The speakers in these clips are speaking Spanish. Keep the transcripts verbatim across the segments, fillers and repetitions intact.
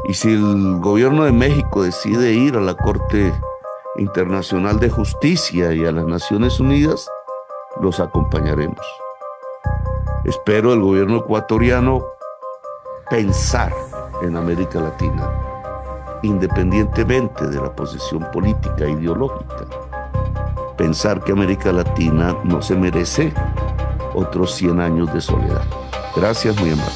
Y si el gobierno de México decide ir a la Corte Internacional de Justicia y a las Naciones Unidas, los acompañaremos. Espero el gobierno ecuatoriano pensar en América Latina, independientemente de la posición política e ideológica. Pensar que América Latina no se merece otros cien años de soledad. Gracias, muy amable.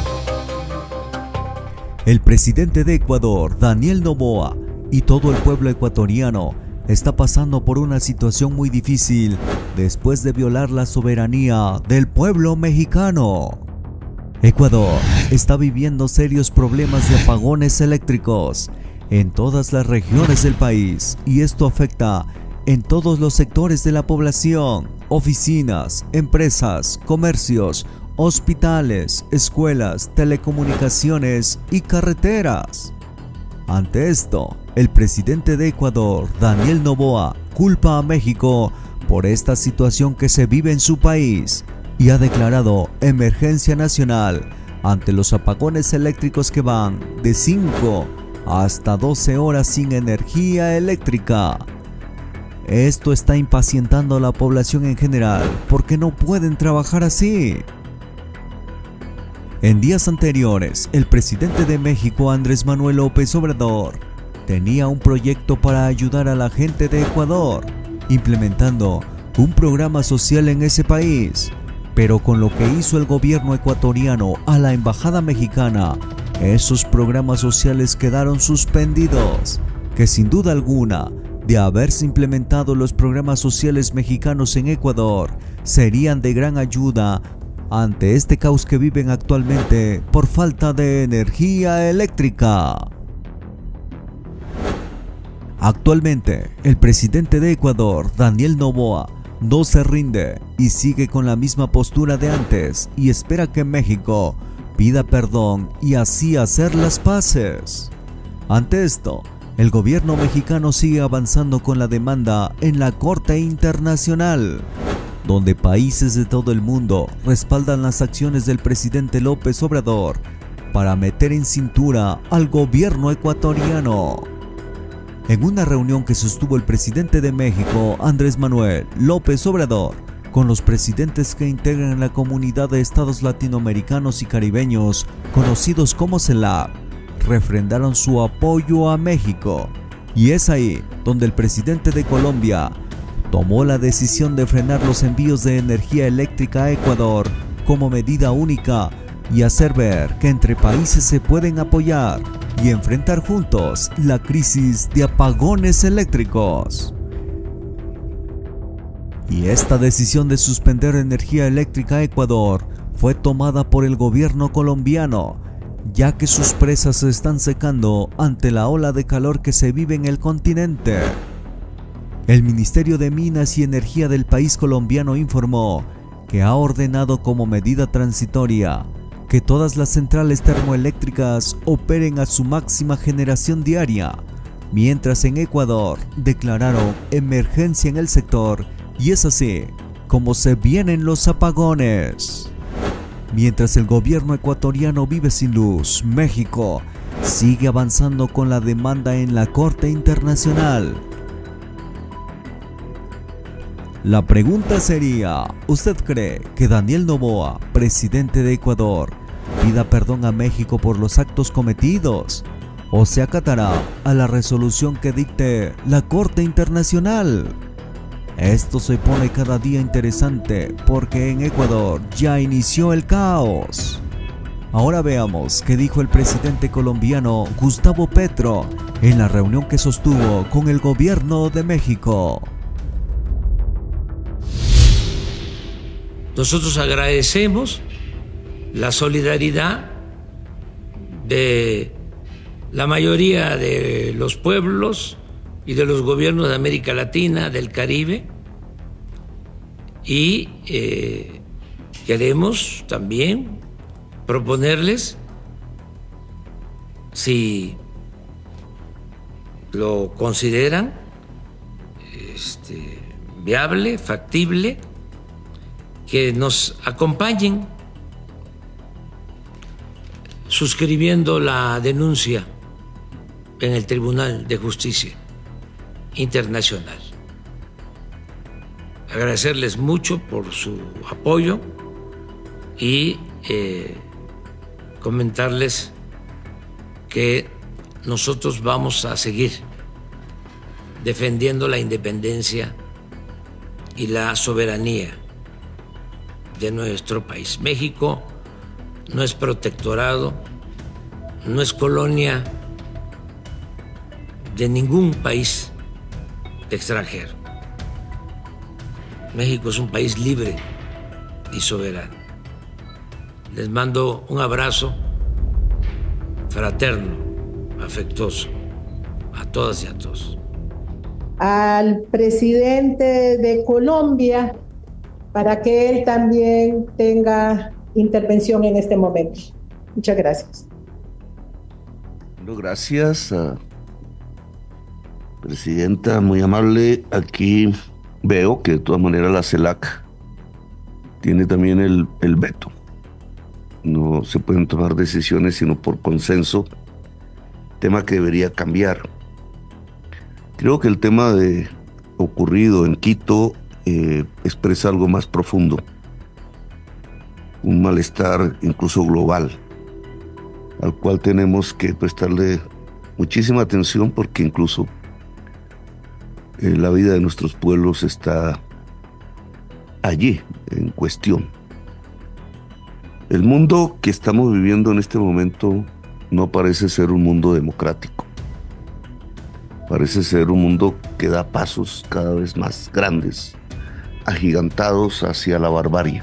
El presidente de Ecuador, Daniel Noboa, y todo el pueblo ecuatoriano está pasando por una situación muy difícil después de violar la soberanía del pueblo mexicano. Ecuador está viviendo serios problemas de apagones eléctricos en todas las regiones del país, y esto afecta en todos los sectores de la población: oficinas, empresas, comercios, hospitales, escuelas, telecomunicaciones y carreteras. Ante esto, el presidente de Ecuador, Daniel Noboa, culpa a México por esta situación que se vive en su país y ha declarado emergencia nacional ante los apagones eléctricos que van de cinco hasta doce horas sin energía eléctrica. Esto está impacientando a la población en general porque no pueden trabajar así. En días anteriores, el presidente de México, Andrés Manuel López Obrador, tenía un proyecto para ayudar a la gente de Ecuador, implementando un programa social en ese país. Pero con lo que hizo el gobierno ecuatoriano a la embajada mexicana, esos programas sociales quedaron suspendidos, que sin duda alguna, de haberse implementado los programas sociales mexicanos en Ecuador, serían de gran ayuda ante este caos que viven actualmente por falta de energía eléctrica. Actualmente, el presidente de Ecuador, Daniel Noboa, no se rinde y sigue con la misma postura de antes y espera que México pida perdón y así hacer las paces. Ante esto, el gobierno mexicano sigue avanzando con la demanda en la Corte Internacional, donde países de todo el mundo respaldan las acciones del presidente López Obrador para meter en cintura al gobierno ecuatoriano. En una reunión que sostuvo el presidente de México, Andrés Manuel López Obrador, con los presidentes que integran la comunidad de estados latinoamericanos y caribeños, conocidos como CELAC, refrendaron su apoyo a México. Y es ahí donde el presidente de Colombia tomó la decisión de frenar los envíos de energía eléctrica a Ecuador como medida única y hacer ver que entre países se pueden apoyar y enfrentar juntos la crisis de apagones eléctricos. Y esta decisión de suspender energía eléctrica a Ecuador fue tomada por el gobierno colombiano, ya que sus presas se están secando ante la ola de calor que se vive en el continente. El Ministerio de Minas y Energía del país colombiano informó que ha ordenado como medida transitoria que todas las centrales termoeléctricas operen a su máxima generación diaria, mientras en Ecuador declararon emergencia en el sector, y es así como se vienen los apagones. Mientras el gobierno ecuatoriano vive sin luz, México sigue avanzando con la demanda en la Corte Internacional. La pregunta sería, ¿usted cree que Daniel Noboa, presidente de Ecuador, pida perdón a México por los actos cometidos o se acatará a la resolución que dicte la Corte Internacional? Esto se pone cada día interesante porque en Ecuador ya inició el caos. Ahora veamos qué dijo el presidente colombiano Gustavo Petro en la reunión que sostuvo con el gobierno de México. Nosotros agradecemos la solidaridad de la mayoría de los pueblos y de los gobiernos de América Latina, del Caribe, y eh, queremos también proponerles, si lo consideran este, viable, factible, que nos acompañen suscribiendo la denuncia en el Tribunal de Justicia Internacional. Agradecerles mucho por su apoyo y eh, comentarles que nosotros vamos a seguir defendiendo la independencia y la soberanía de nuestro país. México no es protectorado, no es colonia de ningún país extranjero. México es un país libre y soberano. Les mando un abrazo fraterno, afectuoso, a todas y a todos. Al presidente de Colombia, para que él también tenga intervención en este momento. Muchas gracias. Bueno, gracias, uh, presidenta, muy amable. Aquí veo que de todas maneras la CELAC tiene también el, el veto. No se pueden tomar decisiones sino por consenso, tema que debería cambiar. Creo que el tema de ocurrido en Quito eh, expresa algo más profundo, un malestar incluso global, al cual tenemos que prestarle muchísima atención porque incluso eh, la vida de nuestros pueblos está allí en cuestión. El mundo que estamos viviendo en este momento no parece ser un mundo democrático. Parece ser un mundo que da pasos cada vez más grandes, agigantados hacia la barbarie.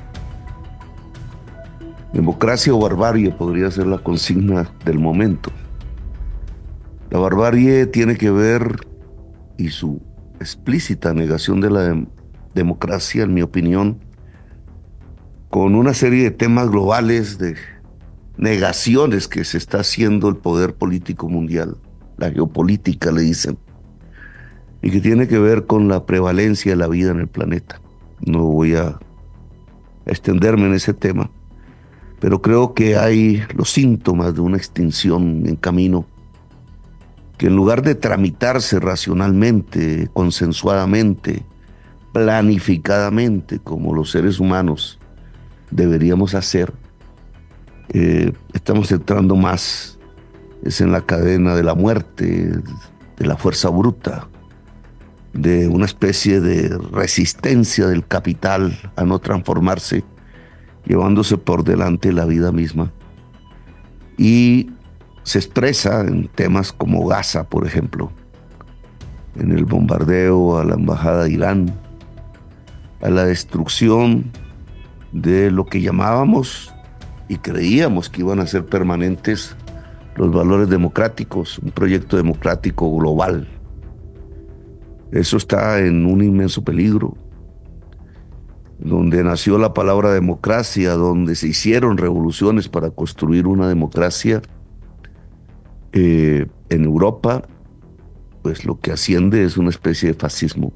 Democracia o barbarie podría ser la consigna del momento. La barbarie tiene que ver, y su explícita negación de la dem- democracia, en mi opinión, con una serie de temas globales, de negaciones que se está haciendo el poder político mundial, la geopolítica le dicen, y que tiene que ver con la prevalencia de la vida en el planeta. No voy a extenderme en ese tema, pero creo que hay los síntomas de una extinción en camino, que en lugar de tramitarse racionalmente, consensuadamente, planificadamente, como los seres humanos deberíamos hacer, eh, estamos entrando más es en la cadena de la muerte, de la fuerza bruta, de una especie de resistencia del capital a no transformarse, llevándose por delante la vida misma. Y se expresa en temas como Gaza, por ejemplo, en el bombardeo a la embajada de Irán, a la destrucción de lo que llamábamos y creíamos que iban a ser permanentes los valores democráticos, un proyecto democrático global. Eso está en un inmenso peligro. Donde nació la palabra democracia, donde se hicieron revoluciones para construir una democracia, eh, en Europa, pues lo que asciende es una especie de fascismo.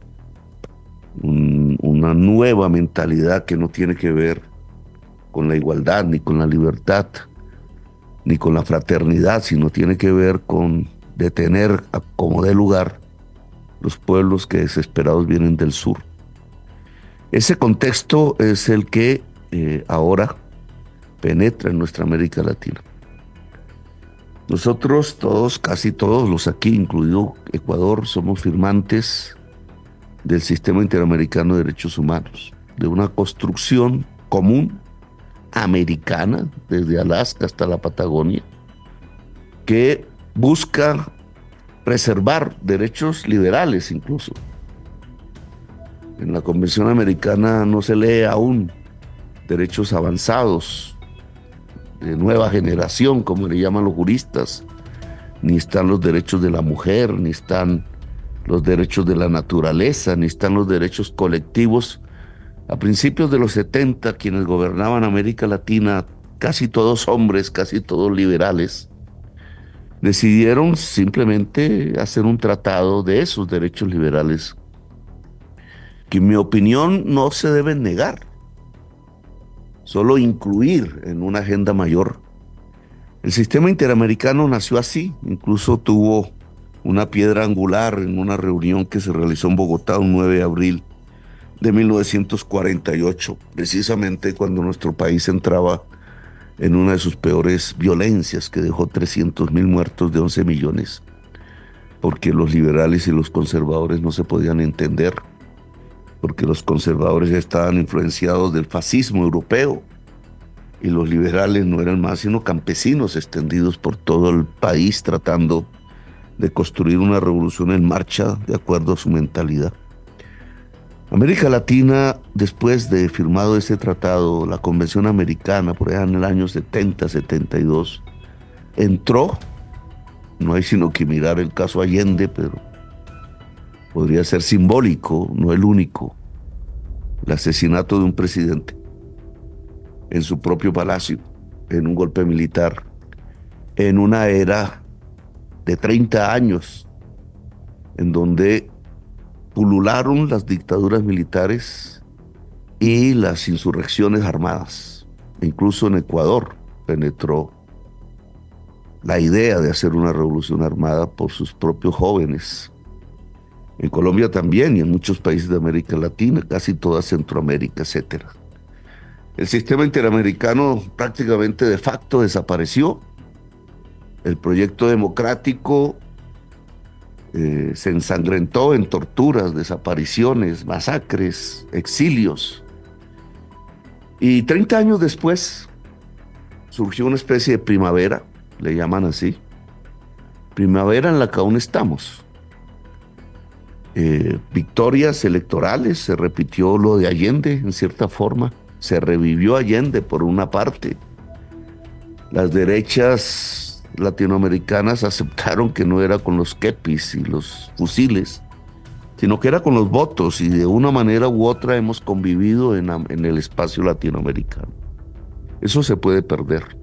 Un, una nueva mentalidad que no tiene que ver con la igualdad, ni con la libertad, ni con la fraternidad, sino tiene que ver con detener a como dé lugar los pueblos que desesperados vienen del sur. Ese contexto es el que eh, ahora penetra en nuestra América Latina. Nosotros todos, casi todos los aquí, incluido Ecuador, somos firmantes del Sistema Interamericano de Derechos Humanos, de una construcción común americana, desde Alaska hasta la Patagonia, que busca preservar derechos liberales incluso. En la Convención Americana no se lee aún derechos avanzados, de nueva generación, como le llaman los juristas, ni están los derechos de la mujer, ni están los derechos de la naturaleza, ni están los derechos colectivos. A principios de los setenta, quienes gobernaban América Latina, casi todos hombres, casi todos liberales, decidieron simplemente hacer un tratado de esos derechos liberales, que en mi opinión no se deben negar, solo incluir en una agenda mayor El sistema interamericano nació así, incluso tuvo una piedra angular en una reunión que se realizó en Bogotá un nueve de abril de mil novecientos cuarenta y ocho, precisamente cuando nuestro país entraba en una de sus peores violencias que dejó trescientos mil muertos de once millones, porque los liberales y los conservadores no se podían entender, porque los conservadores estaban influenciados del fascismo europeo y los liberales no eran más sino campesinos extendidos por todo el país tratando de construir una revolución en marcha de acuerdo a su mentalidad. América Latina, después de firmado este tratado, la Convención Americana, por allá en el año setenta, setenta y dos, entró, no hay sino que mirar el caso Allende, pero podría ser simbólico, no el único, el asesinato de un presidente en su propio palacio, en un golpe militar, en una era de treinta años, en donde pulularon las dictaduras militares y las insurrecciones armadas. Incluso en Ecuador penetró la idea de hacer una revolución armada por sus propios jóvenes. En Colombia también y en muchos países de América Latina, casi toda Centroamérica, etcétera. El sistema interamericano prácticamente de facto desapareció. El proyecto democrático eh, se ensangrentó en torturas, desapariciones, masacres, exilios. Y treinta años después surgió una especie de primavera, le llaman así, primavera en la que aún estamos. Eh, victorias electorales, se repitió lo de Allende en cierta forma, se revivió Allende por una parte. Las derechas latinoamericanas aceptaron que no era con los kepis y los fusiles, sino que era con los votos, y de una manera u otra hemos convivido en, en el espacio latinoamericano. Eso se puede perder.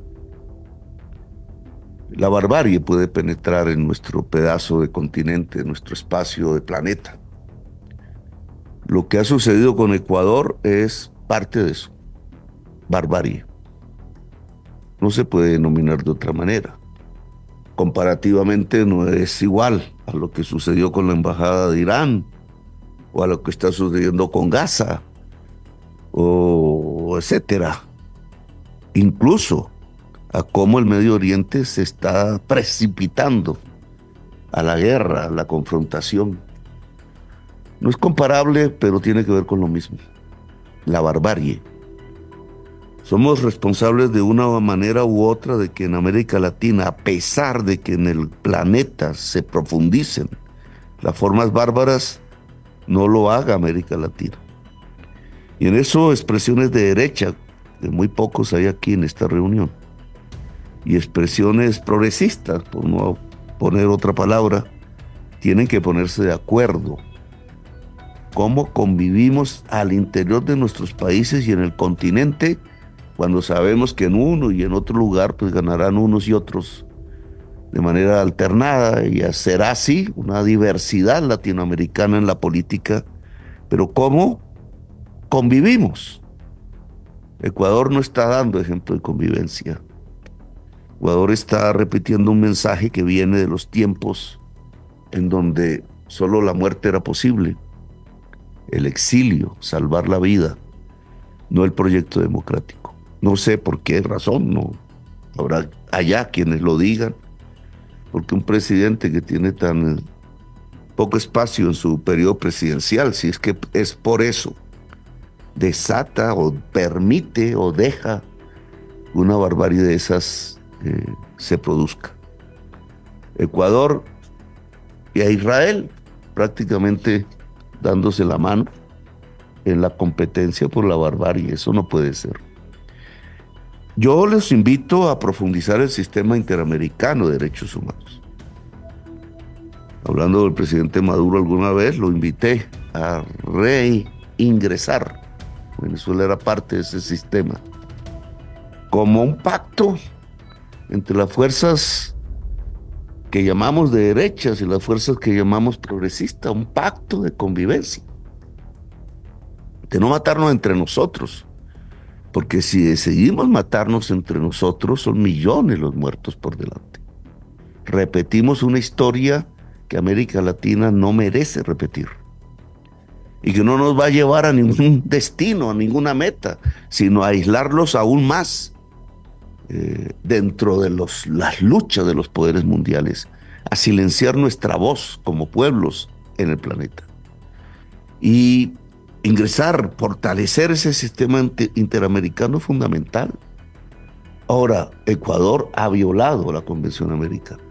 La barbarie puede penetrar en nuestro pedazo de continente, en nuestro espacio de planeta. Lo que ha sucedido con Ecuador es parte de eso, barbarie. No se puede denominar de otra manera. Comparativamente no es igual a lo que sucedió con la embajada de Irán o a lo que está sucediendo con Gaza o etcétera. Incluso a cómo el Medio Oriente se está precipitando a la guerra, a la confrontación. No es comparable, pero tiene que ver con lo mismo. La barbarie. Somos responsables de una manera u otra de que en América Latina, a pesar de que en el planeta se profundicen las formas bárbaras, no lo haga América Latina. Y en eso expresiones de derecha, que muy pocos hay aquí en esta reunión, y expresiones progresistas, por no poner otra palabra, tienen que ponerse de acuerdo. Cómo convivimos al interior de nuestros países y en el continente, cuando sabemos que en uno y en otro lugar pues ganarán unos y otros de manera alternada, y será así una diversidad latinoamericana en la política, pero cómo convivimos. Ecuador no está dando ejemplo de convivencia. Ecuador está repitiendo un mensaje que viene de los tiempos en donde solo la muerte era posible, el exilio, salvar la vida, no el proyecto democrático. No sé por qué razón, no habrá allá quienes lo digan, porque un presidente que tiene tan poco espacio en su periodo presidencial, si es que es por eso, desata o permite o deja una barbarie de esas eh, se produzca. Ecuador y a Israel prácticamente dándose la mano en la competencia por la barbarie. Eso no puede ser. Yo les invito a profundizar el sistema interamericano de derechos humanos. Hablando del presidente Maduro alguna vez, lo invité a reingresar. Venezuela era parte de ese sistema, como un pacto entre las fuerzas que llamamos de derechas y las fuerzas que llamamos progresistas, un pacto de convivencia, de no matarnos entre nosotros, Porque si decidimos matarnos entre nosotros, son millones los muertos por delante. Repetimos una historia que América Latina no merece repetir y que no nos va a llevar a ningún destino, a ninguna meta, sino a aislarlos aún más eh, dentro de los, las luchas de los poderes mundiales, a silenciar nuestra voz como pueblos en el planeta. Y ingresar, fortalecer ese sistema interamericano es fundamental. Ahora, Ecuador ha violado la Convención Americana.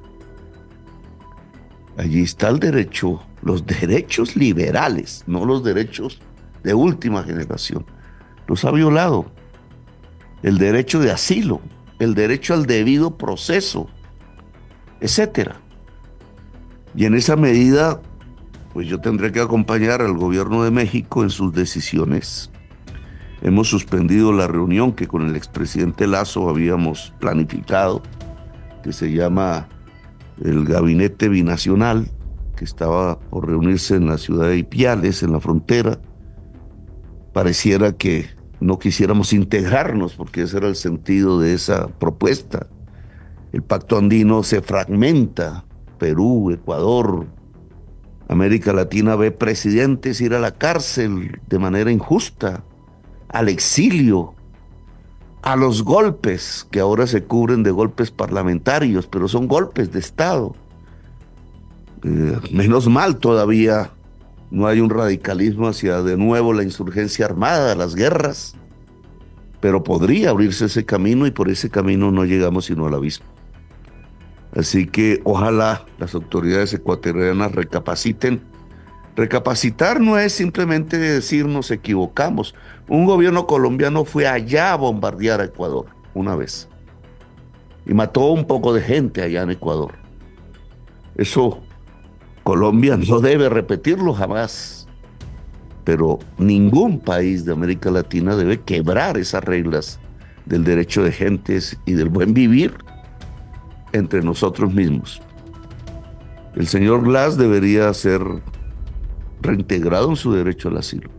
Allí está el derecho, los derechos liberales, no los derechos de última generación. Los ha violado. El derecho de asilo, el derecho al debido proceso, etcétera. Y en esa medida, pues yo tendré que acompañar al gobierno de México en sus decisiones. Hemos suspendido la reunión que con el expresidente Lazo habíamos planificado, que se llama el Gabinete Binacional, que estaba por reunirse en la ciudad de Ipiales, en la frontera. Pareciera que no quisiéramos integrarnos, porque ese era el sentido de esa propuesta. El pacto andino se fragmenta. Perú, Ecuador, América Latina ve presidentes ir a la cárcel de manera injusta, al exilio, a los golpes, que ahora se cubren de golpes parlamentarios, pero son golpes de Estado. Eh, menos mal todavía no hay un radicalismo hacia de nuevo la insurgencia armada, las guerras, pero podría abrirse ese camino y por ese camino no llegamos sino al abismo. Así que ojalá las autoridades ecuatorianas recapaciten. Recapacitar no es simplemente decir nos equivocamos. Un gobierno colombiano fue allá a bombardear a Ecuador una vez y mató un poco de gente allá en Ecuador. Eso Colombia no debe repetirlo jamás. Pero ningún país de América Latina debe quebrar esas reglas del derecho de gentes y del buen vivir entre nosotros mismos. El señor Glass debería ser reintegrado en su derecho al asilo,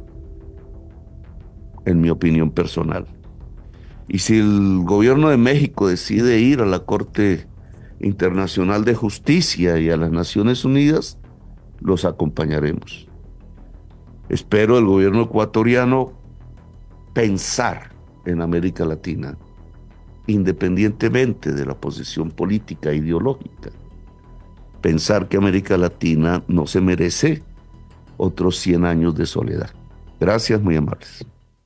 en mi opinión personal. Y si el gobierno de México decide ir a la Corte Internacional de Justicia y a las Naciones Unidas, los acompañaremos. Espero el gobierno ecuatoriano pensar en América Latina, independientemente de la posición política e ideológica. Pensar que América Latina no se merece otros cien años de soledad. Gracias, muy amables.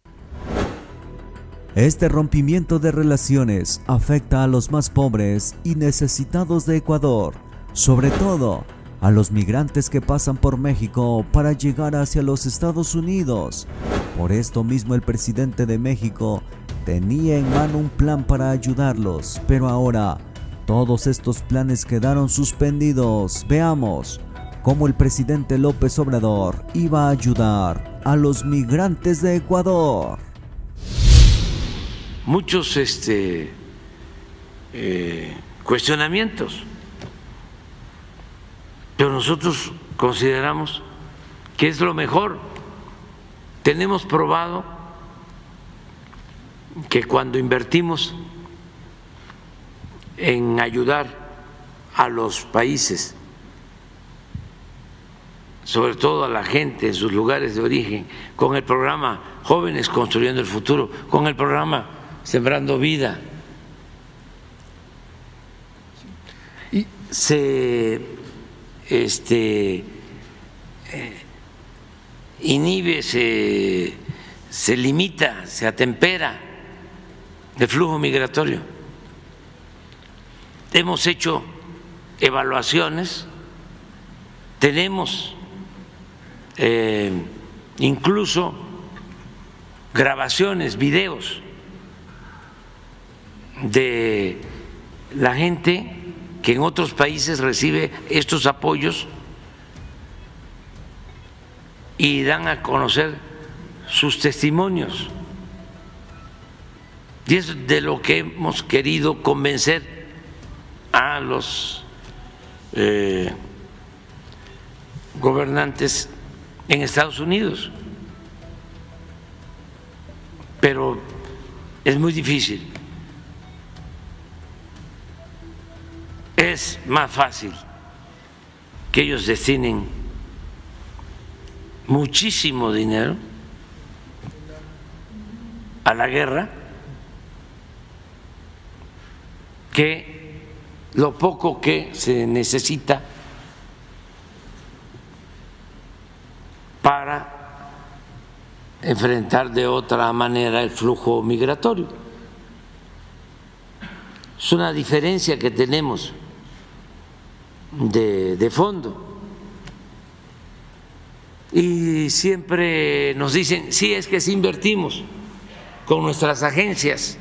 Este rompimiento de relaciones afecta a los más pobres y necesitados de Ecuador, sobre todo a los migrantes que pasan por México para llegar hacia los Estados Unidos. Por esto mismo el presidente de México tenía en mano un plan para ayudarlos, pero ahora todos estos planes quedaron suspendidos. Veamos cómo el presidente López Obrador iba a ayudar a los migrantes de Ecuador. Muchos este, eh, cuestionamientos, pero nosotros consideramos que es lo mejor. Tenemos probado que cuando invertimos en ayudar a los países, sobre todo a la gente en sus lugares de origen, con el programa Jóvenes Construyendo el Futuro, con el programa Sembrando Vida, y se este, eh, inhibe, se, se limita, se atempera el flujo migratorio. Hemos hecho evaluaciones, tenemos eh, incluso grabaciones, videos de la gente que en otros países recibe estos apoyos y dan a conocer sus testimonios. Y es de lo que hemos querido convencer a los eh, gobernantes en Estados Unidos. Pero es muy difícil. Es más fácil que ellos destinen muchísimo dinero a la guerra que lo poco que se necesita para enfrentar de otra manera el flujo migratorio. Es una diferencia que tenemos de, de fondo. Y siempre nos dicen, sí, es que si invertimos con nuestras agencias,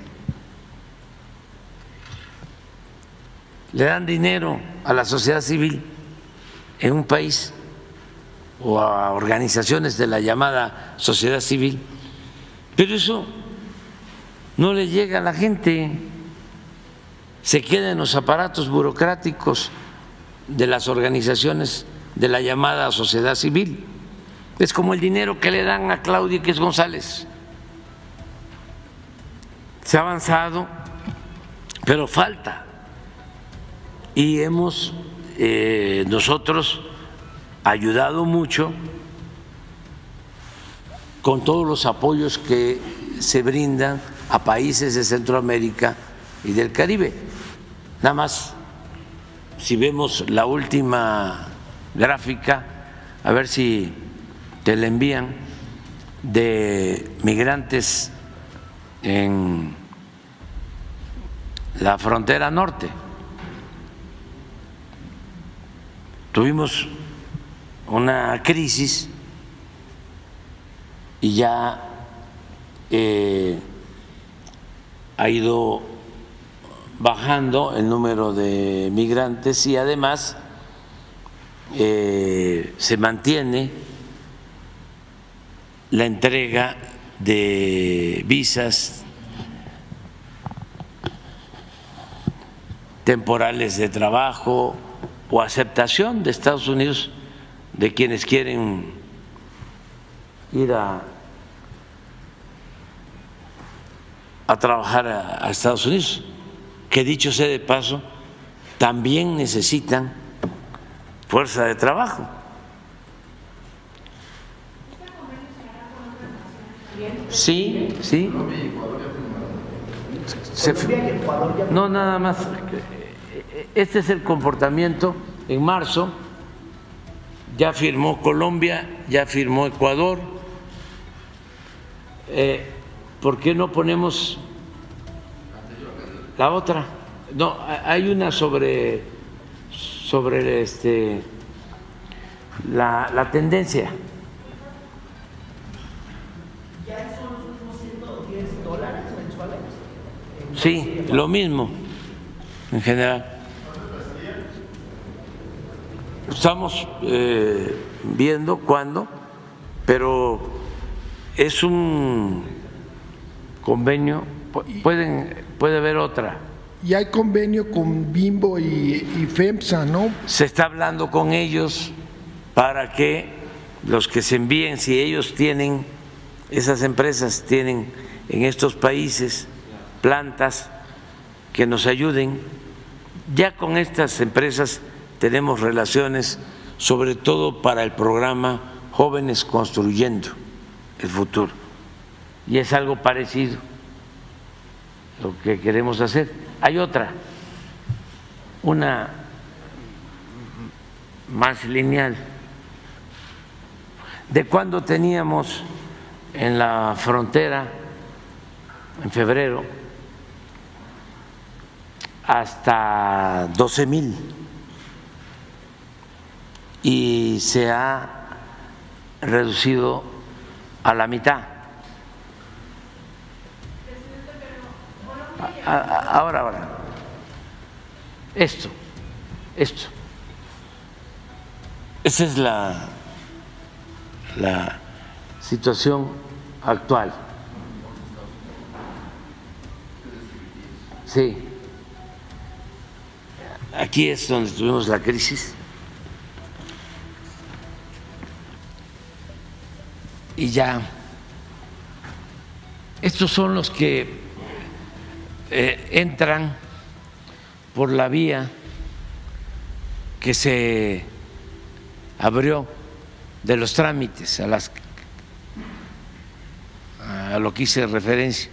le dan dinero a la sociedad civil en un país o a organizaciones de la llamada sociedad civil, pero eso no le llega a la gente, se queda en los aparatos burocráticos de las organizaciones de la llamada sociedad civil. Es como el dinero que le dan a Claudia X González. Se ha avanzado, pero falta. Y hemos eh, nosotros ayudado mucho con todos los apoyos que se brindan a países de Centroamérica y del Caribe. Nada más, si vemos la última gráfica, a ver si te la envían, de migrantes en la frontera norte. Tuvimos una crisis y ya eh, ha ido bajando el número de migrantes y además eh, se mantiene la entrega de visas temporales de trabajo o aceptación de Estados Unidos de quienes quieren ir a, a trabajar a, a Estados Unidos, que dicho sea de paso, también necesitan fuerza de trabajo. Sí, sí. Se, no, nada más. Este es el comportamiento. En marzo ya firmó Colombia, ya firmó Ecuador. Eh, ¿Por qué no ponemos la otra? No, hay una sobre sobre este la, la tendencia. ¿Ya son los mismos ciento diez dólares mensuales? Sí, lo mismo en general. Estamos eh, viendo cuándo, pero es un convenio, pueden, puede haber otra. Y hay convenio con Bimbo y, y FEMSA, ¿no? Se está hablando con ellos para que los que se envíen, si ellos tienen, esas empresas tienen en estos países plantas que nos ayuden. Ya con estas empresas tenemos relaciones, sobre todo para el programa Jóvenes Construyendo el Futuro. Y es algo parecido lo que queremos hacer. Hay otra, una más lineal. De cuando teníamos en la frontera, en febrero, hasta doce mil. Y se ha reducido a la mitad. Ahora, ahora, esto, esto, esa es la, la situación actual. Sí, aquí es donde tuvimos la crisis. Y ya, estos son los que eh, entran por la vía que se abrió de los trámites a las a lo que hice referencia.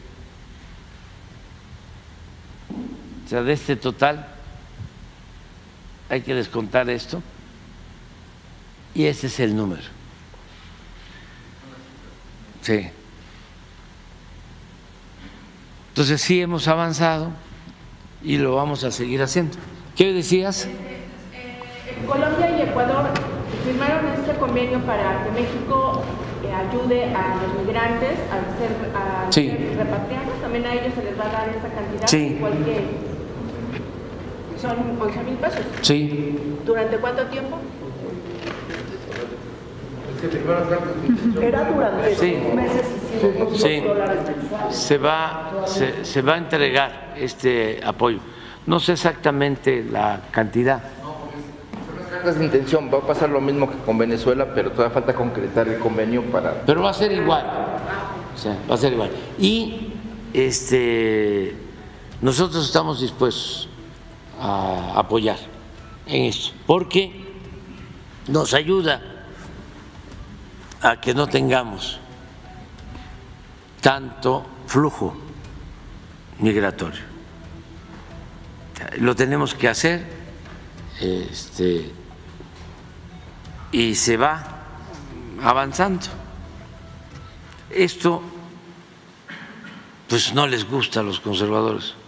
O sea, de este total hay que descontar esto y ese es el número. Sí. Entonces sí hemos avanzado y lo vamos a seguir haciendo. ¿Qué decías? Colombia y Ecuador firmaron este convenio para que México eh, ayude a los migrantes a ser, a sí. ser repatriados. También a ellos se les va a dar esta cantidad, sí. igual que son once mil pesos. Sí. ¿Durante cuánto tiempo? Era durante sí. meses y sí. se va se, se va a entregar este apoyo. No sé exactamente la cantidad. Es de intención, va a pasar lo mismo que con Venezuela, pero todavía falta concretar el convenio para... Pero va a ser igual, o sea, va a ser igual. Y este, nosotros estamos dispuestos a apoyar en esto, porque nos ayuda a que no tengamos tanto flujo migratorio. Lo tenemos que hacer, este, y se va avanzando. Esto pues no les gusta a los conservadores.